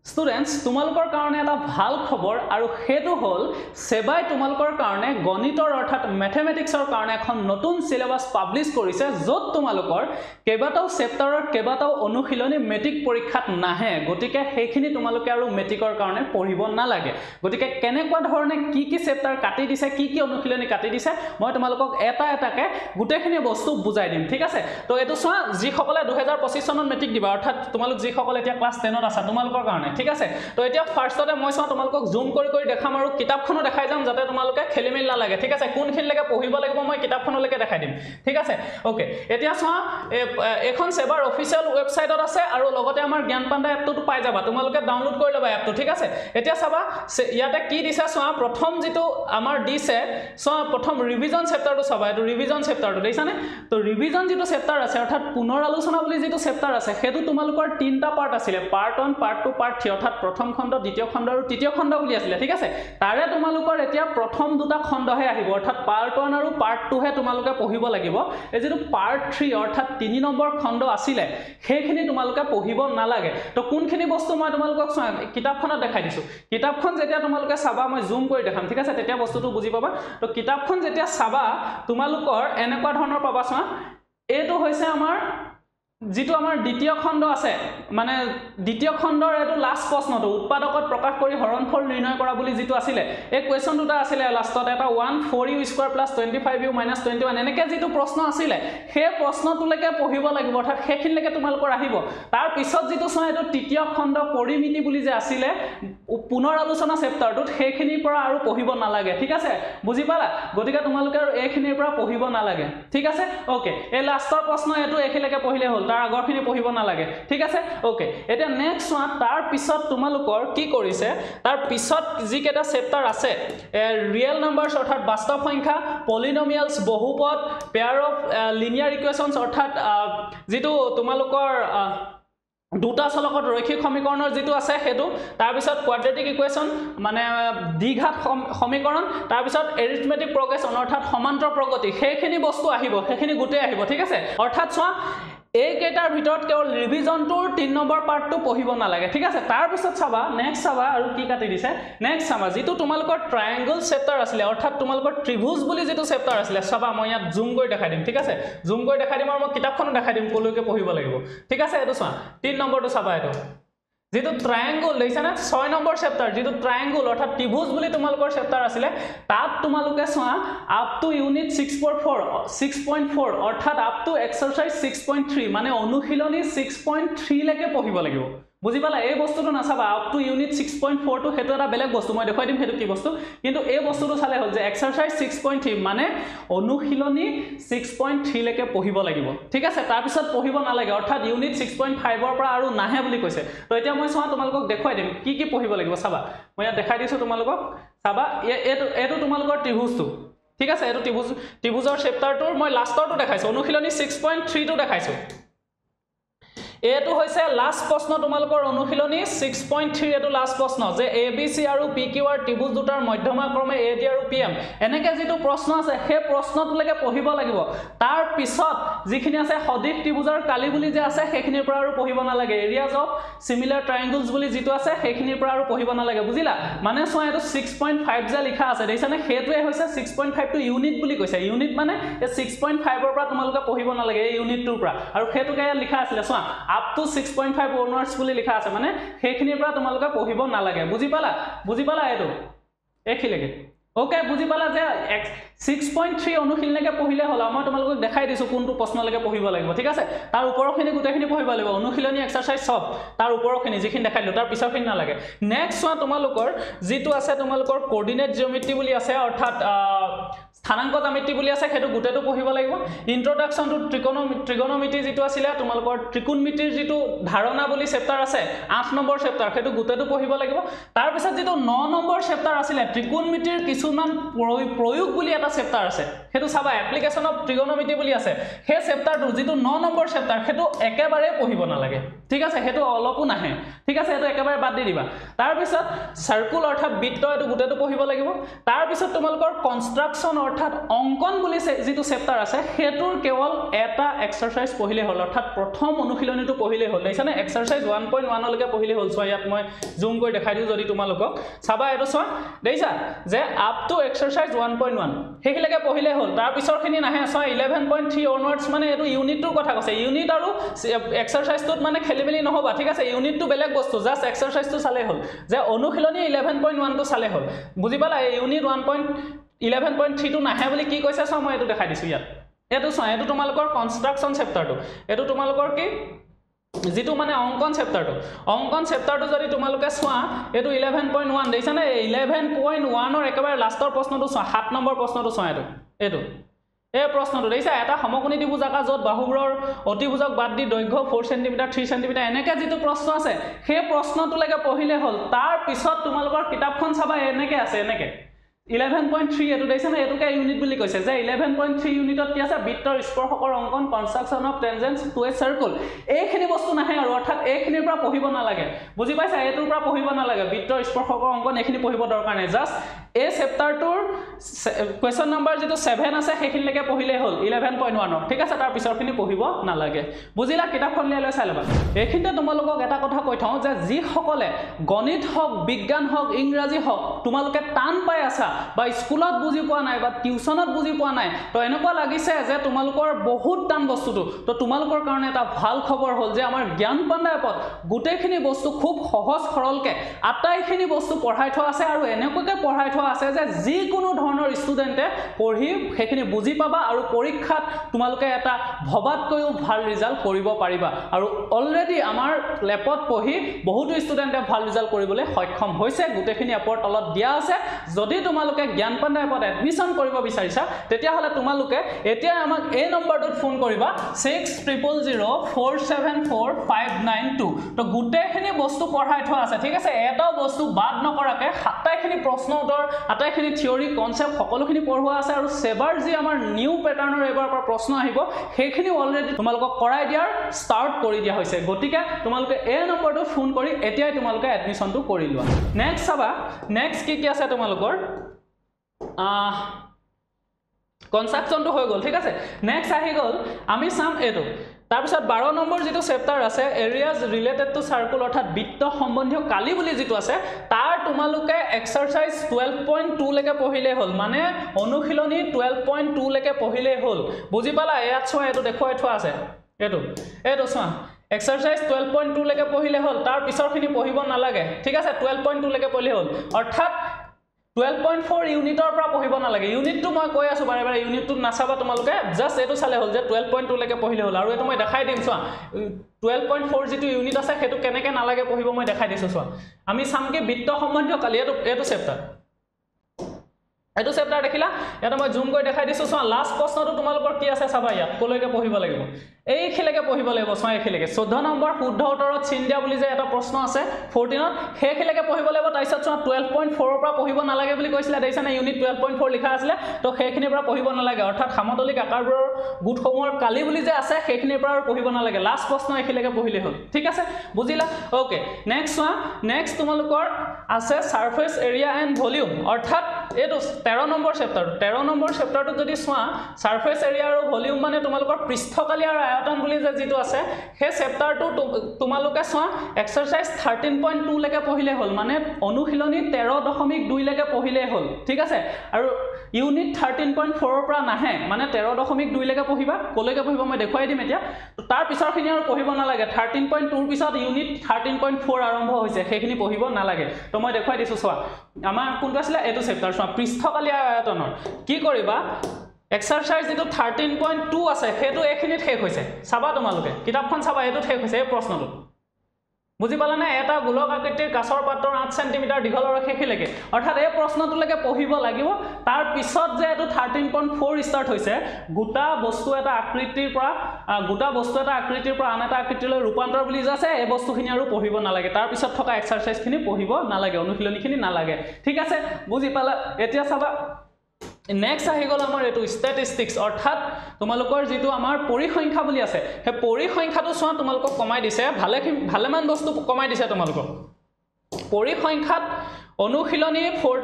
Students, তোমালোকৰ কাৰণে এটা ভাল খবৰ আৰু হেতু হল সেবাই তোমালোকৰ কাৰণে গণিতৰ অৰ্থাৎ ম্যাথমেটিক্সৰ কাৰণে এখন নতুন সিলেবাস পাবলিশ কৰিছে যত তোমালোকৰ কেবাটাও চেপ্টাৰৰ কেবাটাও অনুশীলনী মেট্ৰিক পৰীক্ষাত নাহে গতিকে হেখিনি তোমালোকে আৰু মেট্ৰিকৰ কাৰণে পঢ়িব নালাগে গতিকে কেনেকুৱা ধৰণে কি চেপ্টাৰ কাটি দিছে কি অনুশীলনী কাটি দিছে মই তোমালোকক এটা এটাকে গুটেখিনি বস্তু বুজাই দিম ঠিক আছে তো এটো সোৱা যি সকলে 2025 চনত মেট্ৰিক দিবা অৰ্থাৎ তোমালোক যি সকলে এতিয়া ক্লাস 10 ত আছে তোমালোকৰ কাৰণে ঠিক আছে তো এতিয়া ফাৰ্ষ্টতে মই সোৱা তোমালোকক জুম কৰি দেখাম আৰু কিতাপখনো দেখাই যাম যাতে তোমালোকে খেলিমেল না লাগে ঠিক আছে কোনখিনলৈকে পঢ়িব লাগিব মই কিতাপখনলৈকে দেখাই দিম ঠিক আছে ওকে এতিয়া সোৱা এখন সেবাৰ অফিচিয়েল ওয়েবসাইটত আছে আৰু লগতে আমাৰ জ্ঞান পাণ্ডা এপটো পাই যাবা তোমালোকে ডাউনলোড কৰি লবা এপটো ঠিক আছে এতিয়া চাবা ইয়াতে কি দিছে সোৱা প্ৰথম যেটো আমাৰ দিছে সোৱা প্ৰথম ৰিভিজন চেপ্টাৰটো চাবা এটো ৰিভিজন চেপ্টাৰটো দেখানে তো ৰিভিজন যেটো চেপ্টাৰ আছে অৰ্থাৎ পুনৰ আলোচনা বুলি যেটো চেপ্টাৰ আছে হেতু তোমালোকৰ তিনটা পাৰ্ট আছিল পাৰ্ট 1 পাৰ্ট 2 পাৰ্ট 3 অৰ্থাৎ প্ৰথম খণ্ড দ্বিতীয় খণ্ড আৰু তৃতীয় খণ্ড বুলি আছিল ঠিক আছে তাৰে তোমালোকৰ এতিয়া প্ৰথম দুটা খণ্ডহে আহিব অৰ্থাৎ পাৰ্ট 1 আৰু পাৰ্ট 2 হে তোমালোকে পঢ়িব লাগিব এই যেটো পাৰ্ট 3 অৰ্থাৎ 3 নম্বৰ খণ্ড আছিল হেখিনি তোমালোকে পঢ়িব নালাগে তো কোনখিনি বস্তু মই তোমালোকক কিতাপখনত দেখাই দিছো কিতাপখন যেতিয়া তোমালোকে চাবা মই জুম কৰি দেখাম ঠিক আছে তেতিয়া বস্তুটো বুজি পাবা তো কিতাপখন যেতিয়া চাবা তোমালোকৰ এনেকুৱা ধৰণৰ পাবা সোৱা এটো হৈছে আমাৰ যেটো আমাৰ দ্বিতীয় খণ্ড আছে মানে দ্বিতীয় খণ্ডৰ এটো লাস্ট প্ৰশ্নটো উৎপাদকত প্ৰকাশ কৰি হৰণফল নিৰ্ণয় কৰা বুলি যেটো আছিল এই কোৱেশ্চন দুটা আছিল লাষ্টত এটা 14u² + 25u - 21 এনেকে যেটো প্ৰশ্ন আছিল সেই প্ৰশ্নটোলৈকে পঢ়িব লাগিব অৰ্থাৎ হেখিনলৈকে তোমালোকৰ আহিব তাৰ পিছত যেটো সোৱা এটো তৃতীয় খণ্ড পৰিমিতি বুলি যে আছিল পুনৰ আলোচনা চেপ্টাৰটোত হেখিনিৰ পৰা আৰু পঢ়িব নালাগে ঠিক আছে বুজি পালা গতিকে তোমালোকে আৰু এখিনিৰ পৰা পঢ়িব নালাগে ঠিক আছে ওকে এই লাষ্টৰ প্ৰশ্ন এটো এখিলৈকে পঢ়িলে হল তাৰ আগৰখিনি পঢ়িব নালাগে ঠিক আছে ওকে এটা নেক্সট ওয়ান তাৰ পিছত তোমালোকৰ কি কৰিছে তাৰ পিছত যি কেটা চেপ্টাৰ আছে ৰিয়েল নাম্বাৰছ অৰ্থাৎ বাস্তৱ সংখ্যা পলিনোমিয়ালছ বহুপদ পেয়াৰ অফ লিনিয়াৰ ইকুৱেশনছ অৰ্থাৎ যেটো তোমালোকৰ দুটা চলকত ৰৈখিক সমীকৰণৰ যেটো আছে হেতু তাৰ পিছত কোৱাড্ৰেটিক ইকুৱেশন মানে দ্বিঘাত সমীকৰণ তাৰ পিছত এৰিথমেটিক প্ৰগ্ৰেছন অৰ্থাৎ সমান্তৰ প্ৰগতি হেখিনি বস্তু আহিব হেখিনি গুটে আহিব ঠিক আছে অৰ্থাৎ সোৱা এই কেটাৰ ভিতৰত কেৱল ৰিভিজনটোৰ 3 নম্বৰ পাৰ্টটো পঢ়িব নালাগে ঠিক আছে তাৰ পিছত চাবা নেক্সট চাবা আৰু কি কাটি দিছে নেক্সট চাবা যেটো তোমালোকৰ ট্ৰায়াঙ্গল চেপ্টাৰ আছিল অৰ্থাৎ তোমালোকৰ ত্ৰিভুজ বুলি যেটো চেপ্টাৰ আছিল চাবা মই ইয়াত জুম কৰি দেখাই দিম ঠিক আছে জুম কৰি দেখাই দিম আৰু মই কিতাপখনো দেখাই দিম কলৈকে পঢ়িব লাগিব ঠিক আছে এটো সোৱা 3 নম্বৰটো চাবা এটো যেটো ট্ৰায়াঙ্গল দেখানা 6 নম্বৰ চেপ্টাৰ যেটো ট্ৰায়াঙ্গল অৰ্থাৎ ত্ৰিভুজ বুলি তোমালোকৰ চেপ্টাৰ আছিল তাত তোমালোকে সোৱা আপ টু ইউনিট 6.4 অৰ্থাৎ আপ টু এক্সাৰসাইজ 6.3 মানে অনুশীলনী 6.3 লৈকে পঢ়িব লাগিব বুজি পালা এই বস্তুটো নাচাবা আপ টু ইউনিট 6.4 টো হেতু এটা বেলেগ বস্তু মই দেখাই দিম হেতু কি বস্তু কিন্তু এই বস্তুটো চালে হল যে এক্সাৰসাইজ 6.3 মানে অনুশীলনী 6.3 লৈকে পঢ়িব লাগিব ঠিক আছে তাৰ পিছত পঢ়িব নালাগে অৰ্থাৎ ইউনিট 6.5 ৰ পৰা আৰু নাহে বুলি কৈছে তো এতিয়া মই সোৱা তোমালোকক দেখাই দিম কি পঢ়িব লাগিব চাবা মই ইয়াত দেখাই দিছো তোমালোকক চাবা এটো তোমালোকৰ ত্ৰিভুজটো ঠিক আছে এটো ত্ৰিভুজৰ চেপ্টাৰটোৰ মই লাষ্টৰটো দেখাইছো অনুশীলনী 6.3 টো দেখাইছো এটো হৈছে লাস্ট প্ৰশ্ন তোমালোকৰ অনুশীলনী 6.3 এটো লাস্ট প্ৰশ্ন যে ABC আৰু PQR ত্ৰিভুজ দুটাৰ মধ্যমা ক্ৰমে AD আৰু PM এনেকে যেটো প্ৰশ্ন আছে সেই প্ৰশ্নটোলৈকে পঢ়িব লাগিব তাৰ পিছত যিখিনি আছে সদিশ ত্ৰিভুজৰ কালি বুলি যে আছে সেইখিনিৰ পৰা আৰু পঢ়িব নালাগে এৰিয়াজ অফ সিমিলাৰ ট্ৰায়াঙ্গলছ বুলি যেটো আছে সেইখিনিৰ পৰা আৰু পঢ়িব নালাগে বুজিলা মানে সোৱা এটো 6.5 যে লিখা আছে দেখানে হেতুৱে হৈছে 6.5 টো ইউনিট বুলি কৈছে ইউনিট মানে এই 6.5 ৰ পৰা তোমালোকে পঢ়িব নালাগে এই ইউনিটটোৰ পৰা আৰু হেতুকে লিখা আছিল সোৱা up to 6.5 onwards বুলি লিখা আছে মানে হেখিনিৰ পৰা তোমালোকে পঢ়িব নালাগে বুজি পালা এটো এখিলৈকে ওকে বুজি পালা যে 6.3 অনুশীলনীকে পঢ়িলে হল মই তোমালোকক দেখাই দিছো কোনটো প্ৰশ্নলৈকে পঢ়িব লাগিব ঠিক আছে তাৰ ওপৰখিনি গুটেখিনি পঢ়িব লাগিব অনুশীলনী এক্সাৰসাইজ সব তাৰ ওপৰখিনি যিখিনি দেখাই দিলো তাৰ পিছৰখিনি নালাগে নেক্সট সোৱা তোমালোকৰ যেটো আছে তোমালোকৰ কোঅৰ্ডিনেট জিওমেট্ৰি বুলি আছে অৰ্থাৎ স্থানাঙ্ক জ্যামিতি বুলি আছে হেতু গুটেটো পঢ়িব লাগিব ইন্ট্ৰোডাকশন টু ট্ৰিগোনোমেট্ৰি যেটো আছিল তোমালোকৰ ত্ৰিকোণমিতিৰ যেটো ধাৰণা বুলি চেপ্টাৰ আছে 8 নম্বৰ চেপ্টাৰ হেতু গুটেটো পঢ়িব লাগিব তাৰ পিছত যেটো 9 নম্বৰ চেপ্টাৰ আছিল ত্ৰিকোণমিতিৰ কিছুমান প্ৰয়োগ বুলি এটা চেপ্টাৰ আছে হেতু চাবা এপ্লিকেশন অফ ট্ৰিগোনোমেট্ৰি বুলি আছে হে চেপ্টাৰটো যেটো 9 নম্বৰ চেপ্টাৰ হেতু একেবাৰে পঢ়িব নালাগে ঠিক আছে হেতু অলপো নাহে ঠিক আছে হেতু একেবাৰে বাদ দি দিবা তাৰ পিছত সাৰ্কুল অৰ্থাৎ বৃত্ত এটো গুটেটো পঢ়িব লাগিব তাৰ পিছত তোমালোকৰ কনস্ট্ৰাকশন অৰ্থাৎ অংকন বুলি যেটো চেপ্টাৰ আছে হেতুৰ কেৱল এটা এক্সাৰসাইজ পঢ়িলে হল অৰ্থাৎ প্ৰথম অনুশীলনীটো পঢ়িলে হল দেখানে এক্সাৰসাইজ 1.1 লৈকে পঢ়িলে হল সো ইয়াত মই জুম কৰি দেখাই দিও যদি তোমালোকক চাবা এটো সো দেইছা যে আপ টু এক্সাৰসাইজ 1.1 হেকিলৈকে পঢ়িলে হল তাৰ পিছৰখিনি নাহে সো 11.3 অনৱাৰ্ডছ মানে এটো ইউনিটৰ কথা কৈছে ইউনিট আৰু এক্সাৰসাইজটোত মানে খেলিমেলি নহবা ঠিক আছে ইউনিটটো বেলেগ বস্তু জাস্ট এক্সাৰসাইজটো চালে হল যে অনুশীলনী 11.1 টো চালে হল বুজি পালা ইউনিট 1.11.3 টো নাহে বুলি কি কৈছে সো মই এটো দেখাই দিছো ইয়াত এটো সো এটো তোমালোকৰ কনস্ট্ৰাকচন চেপ্টাৰটো এটো তোমালোকৰ কি যেটো মানে অংকন চেপ্টাৰটো যদি তোমালোকে সোৱা এটো 11.1 দেখানে 11.1 ৰ একেবাৰে লাষ্টৰ প্ৰশ্নটো সোৱা 7 নম্বৰ প্ৰশ্নটো সোৱা এটো এই প্ৰশ্নটো দেইছা এটা সমকোণী ত্ৰিভুজাকাৰ যত বাহুবোৰৰ অতিভুজক বাদ দি দৈৰ্ঘ্য 4 সেমি 3 সেমি এনেকে যেটো প্ৰশ্ন আছে সেই প্ৰশ্নটো লাগে পঢ়িলে হল তাৰ পিছত তোমালোকৰ কিতাপখন চাবা এনেকে আছে এনেকে 11.3 এটো দেখানে এটোকে ইউনিট বুলি কৈছে যে 11.3 ইউনিটত কি আছে বৃত্তৰ স্পৰ্শকৰ অংকন construction of tangents to a circle এইখিনি বস্তু নাহে আৰু অৰ্থাৎ এইখিনিৰ পৰা পঢ়িব নালাগে বুজি পাইছা এটোৰ পৰা পঢ়িব নালাগে বৃত্তৰ স্পৰ্শকৰ অংকন এইখিনি পঢ়িব দৰকাৰ নাই জাস্ট এই চেপ্টাৰটোৰ কোৱেশ্চন নম্বৰ যেটো 7 আছে সেইখিনিলৈকে পঢ়িলে হল 11.1 ঠিক আছে তাৰ পিছৰখিনি পঢ়িব নালাগে বুজিলা কিতাপখন লৈ চাই লবা এইখিনিতে তোমালোকক এটা কথা কৈ থাও যে যি সকলে গণিত হক বিজ্ঞান হক ইংৰাজী হক তোমালোকে টান পাই আছা বা স্কুলত বুজি পোৱা নাই বা টিউচনত বুজি পোৱা নাই তো এনেকুৱা লাগিছে যে তোমালোকৰ বহুত টান বস্তুটো তো তোমালোকৰ কাৰণে এটা ভাল খবৰ হল যে আমাৰ জ্ঞান পাণ্ডা এপত গোটেইখিনি বস্তু খুব সহজ সৰলকে আটাইখিনি বস্তু পঢ়াই থোৱা আছে আৰু এনেকুৱাকে পঢ়াই থোৱা আছে যে যি কোনো ধৰণৰ ষ্টুডেন্টে পঢ়ি সেইখিনি বুজি পাবা আৰু পৰীক্ষাত তোমালোকে এটা ভবাতকৈও ভাল ৰিজাল্ট কৰিব পাৰিবা আৰু অলৰেডি আমাৰ ল্যাবত পঢ়ি বহুত ষ্টুডেন্টে ভাল ৰিজাল্ট কৰিবলৈ সক্ষম হৈছে গোটেইখিনি এপৰ তলত দিয়া আছে যদি তোমালোকে জ্ঞান পাণ্ডা এপত এডমিশন কৰিব বিচাৰিছা তেতিয়া হলে তোমালোকে এতিয়া আমাক এই নম্বৰটোত ফোন কৰিবা 6000474592 তো গোটেইখিনি বস্তু পঢ়াই থোৱা আছে ঠিক আছে এটা বস্তু বাদ নকৰাকে আটাইখিনি প্ৰশ্ন উত্তৰ আটাইখিনি থিওৰি কনসেপ্ট সকলোখিনি পঢ়োৱা আছে আৰু সেবাৰ যি আমাৰ নিউ প্যাটাৰ্নৰ এবাৰ পৰা প্ৰশ্ন আহিব সেইখিনি অলৰেডি তোমালোকক কৰাই দিয়াৰ ষ্টাৰ্ট কৰি দিয়া হৈছে গতিকে তোমালোকে এই নম্বৰটো ফোন কৰি এতিয়াই তোমালোকে এডমিশনটো কৰি লোৱা নেক্সট চাবা নেক্সট কি আছে তোমালোকৰ কনস্ট্ৰাকচনটো হৈ গল ঠিক আছে নেক্সট আহি গল আমি সাম এটো তাৰ পিছত 12 নম্বৰ যেটো চেপ্টাৰ আছে এৰিয়াজ ৰিলেটেড টু সাৰ্কেল অৰ্থাৎ বৃত্ত সম্বন্ধীয় কালি বুলি যেটো আছে তাৰ তোমালোকে এক্সাৰসাইজ 12.2 লৈকে পঢ়িলে হল মানে অনুশীলনী 12.2 লৈকে পঢ়িলে হল বুজি পালা ইয়াত চোৱা এটো দেখুৱাই থোৱা আছে এটো চোৱা এক্সাৰসাইজ 12.2 লৈকে পঢ়িলে হল তাৰ পিছৰখিনি পঢ়িব নালাগে ঠিক আছে 12.2 লৈকে পঢ়িলে হল অৰ্থাৎ 12.4 ইউনিটৰ পৰা পঢ়িব নালাগে ইউনিটটো মই কৈ আছো বাৰে বাৰে ইউনিটটো নাচাবা তোমালোকে জাস্ট এটো চালে হল যে 12.2 লৈকে পঢ়িলে হল আৰু এটো মই দেখাই দিম চোৱা 12.4 যেটো ইউনিট আছে হেতু কেনেকে নালাগে পঢ়িব মই দেখাই দিছো চোৱা আমি সামকে বৃত্ত সম্বন্ধীয় কালি এটো চেপ্টাৰ এটো চেপ্টাৰ দেখিলা এটা মই জুম কৰি দেখাই দিছো চোৱা লাষ্ট প্ৰশ্নটো তোমালোকৰ কি আছে চাবা ইয়াত কলৈকে পঢ়িব লাগিব এই খিলৈকে পঢ়িব লাগিব চোৱা এই খিলৈকে 14 নম্বৰ শুদ্ধ উত্তৰত চিন দিয়া বুলি যে এটা প্ৰশ্ন আছে 14ত সেই খিলৈকে পঢ়িব লাগিব তাৰপিছত চোৱা 12.4 ৰ পৰা পঢ়িব নালাগে বুলি কৈছিলা দেইছানে ইউনিট 12.4 লিখা আছিল তো সেইখিনিৰ পৰা পঢ়িব নালাগে অৰ্থাৎ সমতলিক আকাৰবোৰৰ গুণসমূহৰ কালি বুলি যে আছে সেইখিনিৰ পৰা পঢ়িব নালাগে লাষ্ট প্ৰশ্ন এই খিলৈকে পঢ়িলে হল ঠিক আছে বুজিলা ওকে নেক্সট চোৱা নেক্সট তোমালোকৰ আছে সাৰফেস এৰিয়া এণ্ড ভলিউম অৰ্থাৎ এটো 13 নম্বৰ চেপ্টাৰটো যদি চোৱা সাৰফেস এৰিয়া আৰু ভলিউম মানে তোমালোকৰ পৃষ্ঠকালি আৰু আয়তন বুলি যে যেটো আছে সেই চেপ্টাৰটো তোমালোকে চোৱা এক্সাৰসাইজ 13.2 লৈকে পঢ়িলে হল মানে অনুশীলনী 13.2 লৈকে পঢ়িলে হল ঠিক আছে আৰু ইউনিট 13.4 ৰ পৰা নাহে মানে 13.2 লৈকে পঢ়িবা কলৈকে পঢ়িবা মই দেখুৱাই দিম এতিয়া তাৰ পিছৰখিনি আৰু পঢ়িব নালাগে 13.2 ৰ পিছত ইউনিট 13.4 আৰম্ভ হৈছে সেইখিনি পঢ়িব নালাগে তো মই দেখুৱাই দিছো চোৱা আমাৰ কোনটো আছিল এটো চেপ্টাৰ চোৱা পৃষ্ঠকালি আয়তনৰ কি কৰিবা এক্সাৰসাইজ যেটো 13.2 আছে হেতু এখিনিত শেষ হৈছে চাবা তোমালোকে কিতাপখন চাবা এটো শেষ হৈছে এই প্ৰশ্নটো বুজি পালা না এটা গোলক আকৃতিৰ কাছৰ পাত্ৰৰ 8 সেমি দীঘলৰ শেষিলৈকে অৰ্থাৎ এই প্ৰশ্নটোলৈকে পঢ়িব লাগিব তাৰ পিছত যে এটো 13.4 ষ্টাৰ্ট হৈছে গোটা বস্তু এটা আকৃতিৰ পৰা আন এটা আকৃতিলৈ ৰূপান্তৰ বুলি যে আছে এই বস্তুখিনি আৰু পঢ়িব নালাগে তাৰ পিছত থকা এক্সাৰসাইজখিনি পঢ়িব নালাগে অনুশীলনীখিনি নালাগে ঠিক আছে বুজি পালা এতিয়া চাবা নেক্সট আহি গল আমাৰ এটো স্ট্যাটিস্টিক্স অৰ্থাৎ তোমালোকৰ যেটো আমাৰ পৰিসংখ্যা বুলি আছে হে পৰিসংখ্যাটো চোৱা তোমালোকক কমাই দিছে ভালেমান বস্তু কমাই দিছে তোমালোকক পৰিসংখ্যাত অনুশীলনী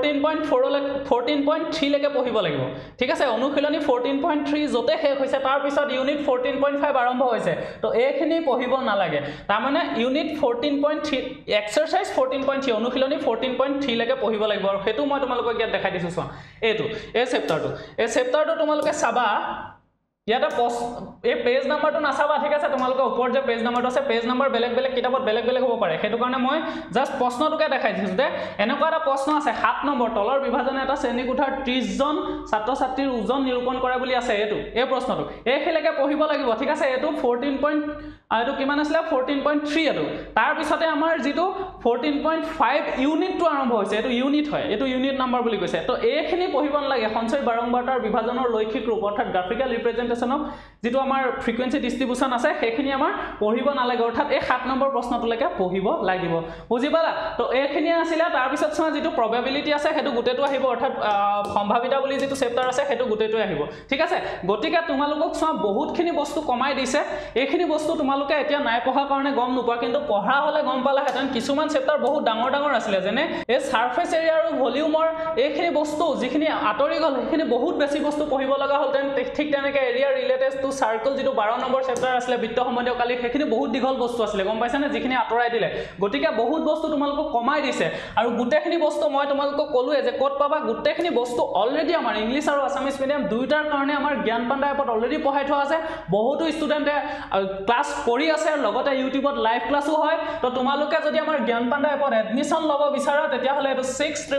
14.3 লৈকে পঢ়িব লাগিব ঠিক আছে অনুশীলনী 14.3 যতে শেষ হৈছে তাৰ পিছত ইউনিট 14.5 আৰম্ভ হৈছে তো এইখিনি পঢ়িব নালাগে তাৰ মানে ইউনিট 14.3 এক্সাৰসাইজ 14.3 অনুশীলনী 14.3 লৈকে পঢ়িব লাগিব আৰু হেতু মই তোমালোকক ইয়াত দেখাই দিছো চোৱা এইটো এই চেপ্টাৰটো তোমালোকে চাবা ইয়াতে এই পেজ নাম্বাৰটো নাচাবা ঠিক আছে তোমালোকৰ ওপৰত যে পেজ নাম্বাৰটো আছে পেজ নাম্বাৰ বেলেগ বেলেগ কিতাপত বেলেগ বেলেগ হ'ব পাৰে হেতু কাৰণে মই জাস্ট প্ৰশ্নটোকে দেখাই দিছো যে এনেকুৱা এটা প্ৰশ্ন আছে 7 নম্বৰ তলৰ বিভাজনে এটা শ্ৰেণী কোঠাৰ 30 জন ছাত্ৰ ছাত্ৰীৰ ওজন নিৰূপণ কৰা বুলি আছে এই প্ৰশ্নটো এইখিলৈকে পঢ়িব লাগিব ঠিক আছে এইটো 14 কিমান আছিল 14.3 এটো তাৰ পিছতে আমাৰ যেটো 14.5 ইউনিটটো আৰম্ভ হৈছে এটো ইউনিট হয় এটো ইউনিট নাম্বাৰ বুলি কৈছে তো এইখিনি পঢ়িব নালাগে সঞ্চয় বাৰংবাৰতাৰ বিভাজনৰ লৈখিক ৰূপ অৰ্থাৎ গ্ৰাফিক্যাল ৰিপ্ৰেজেন্টেশন অফ যেটো আমাৰ ফ্ৰিকুৱেন্সি ডিস্ট্ৰিবিউশন আছে সেইখিনি আমাৰ পঢ়িব নালাগে অৰ্থাৎ এই 7 নম্বৰ প্ৰশ্নটোলৈকে পঢ়িব লাগিব বুজি পালা তো এইখিনি আছিল তাৰ পিছত চোৱা যেটো প্ৰবাবিলিটি আছে হেতু গুটেটো আহিব অৰ্থাৎ সম্ভাৱিতা বুলি যেটো চেপ্টাৰ আছে হেতু গুটেটো আহিব ঠিক আছে গতিকে তোমালোকক চোৱা বহুতখিনি বস্তু কমাই দিছে এইখিনি বস্তু তোমালোকে এতিয়া নাই পঢ়া কাৰণে গম নোপোৱা কিন্তু পঢ়া হলে গম পালা হেতেন কিছুমান চেপ্টাৰ বহুত ডাঙৰ আছিল যেনে এই সাৰফেস এৰিয়া আৰু ভলিউমৰ এইখিনি বস্তু যিখিনি আতৰি গল সেইখিনি বহুত বেছি বস্তু পঢ়িব লগা হলতেন ঠিক তেনেকৈ এৰিয়া ৰিলেটেড টু সাৰ্কেল যেটো 12 নম্বৰ চেপ্টাৰ আছিল বৃত্ত সম্বন্ধীয় কালি সেইখিনি বহুত দীঘল বস্তু আছিল গম পাইছানে যিখিনি আতৰাই দিলে গতিকে বহুত বস্তু তোমালোকক কমাই দিছে আৰু গুটেখিনি বস্তু মই তোমালোকক কলোৱে যে ক'ত পাবা গুটেখিনি বস্তু অলৰেডি আমাৰ ইংলিশ আৰু আসামিজ মিডিয়াম দুইটাৰ কাৰণে আমাৰ জ্ঞান পাণ্ডা এপত অলৰেডি পঢ়াই থোৱা আছে বহুতো ষ্টুডেন্টে ক্লাস কৰি আছে লগতে ইউটিউবত লাইভ ক্লাসও হয় তো তোমালোকে যদি আমাৰ জ্ঞান পাণ্ডা এপত এডমিশন লব বিচাৰা তেতিয়া হলে এটো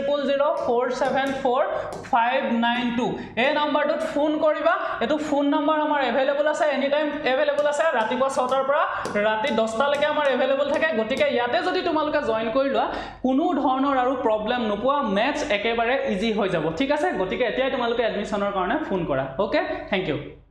6000474592 এই নম্বৰটোত ফোন কৰিবা এটো ফোন নম্বৰ আমাৰ এভেইলেবল আছে এনি টাইম এভেইলেবল আছে ৰাতিপুৱা 6টাৰ পৰা ৰাতি 10টা লৈকে আমাৰ এভেইলেবল থাকে গতিকে ইয়াতে যদি তোমালোকে জয়েন কৰি লোৱা কোনো ধৰণৰ আৰু প্ৰবলেম নোপোৱা ম্যাথছ একেবাৰে ইজি হৈ যাব ঠিক আছে গতিকে এতিয়াই তোমালোকে এডমিশনৰ কাৰণে ফোন কৰা ওকে থ্যাংক ইউ